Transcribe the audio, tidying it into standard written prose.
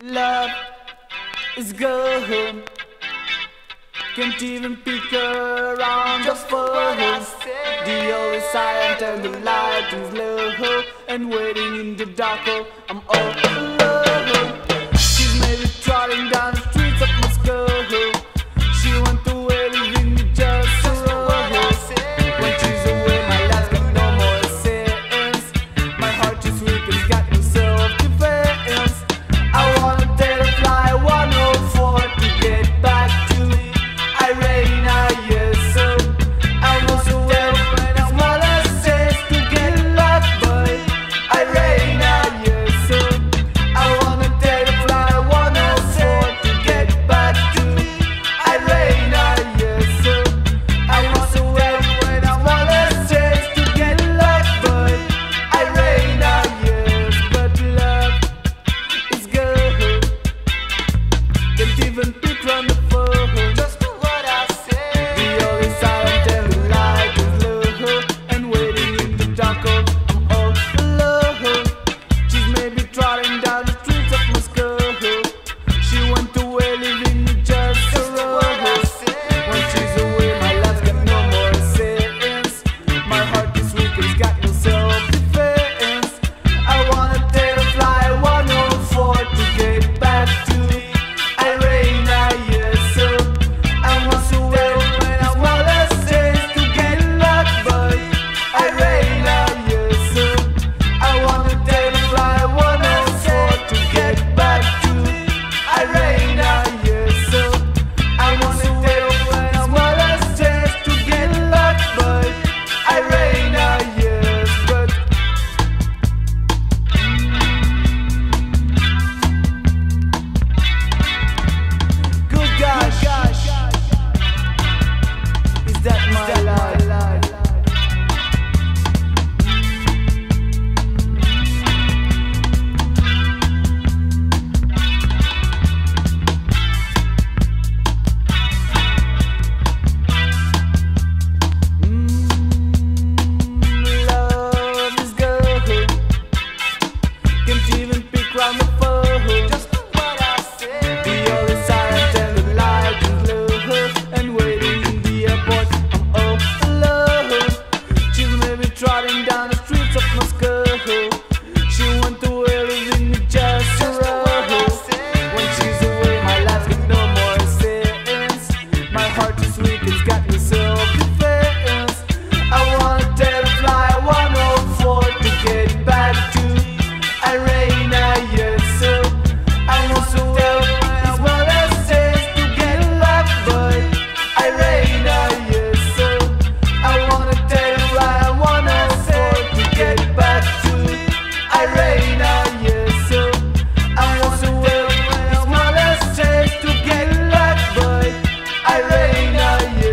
Love is gone. Can't even pick her on the phone. The old is silent and the light is low. And waiting in the dark, oh, I'm all alone. She's maybe trotting down the streets of Moscow. She went away leaving me just alone. When she's away, my life's got no more sense. My heart is weak, it's got no self-defense. I wanna dare to fly 104 to get back to Irina, yes, so I was away when I wanna sense to get lost by Irina, yes, so I wanna dare to fly 104 to get back to Irina, yes, so I was away when I wanna sense to get lost by Irina, yes, but love is good. Can't even pick from the phone. Just do what I say. The oil is silent and the light is low. And waiting in the dark, oh, I'm all alone. She's maybe trotting down the streets of Moscow. She went away leaving me just alone. When she's away, my life's got no more sense. My heart is weak, it's got no self-defense. I wanna dare to fly 104 to get back to Irina, yes, so I was away when I wanna sense to get lost by Irina, yes, so I wanna dare to fly 104 to get back to Irina, yes, so I was away when I wanna sense to get lost by Irina, yes, but good gosh, is that my life? Love is good. Can't even pick round the phone. Just do what I say. The oil is silent and the light is low. And waiting in the airport, I'm all alone. She's maybe trotting down the streets of Moscow. She went away leaving me just alone. When she's away, my life's got no more sense. My heart is weak, it's got no self-defense. I wanna dare to fly 104 to get back to Irina, yes, so I was away when I wanna sense to get lost by Irina, yes, so I wanna dare to fly 104 to get back to Irina, yes, so I was away when I wanna sense to get lost by Irina, yes.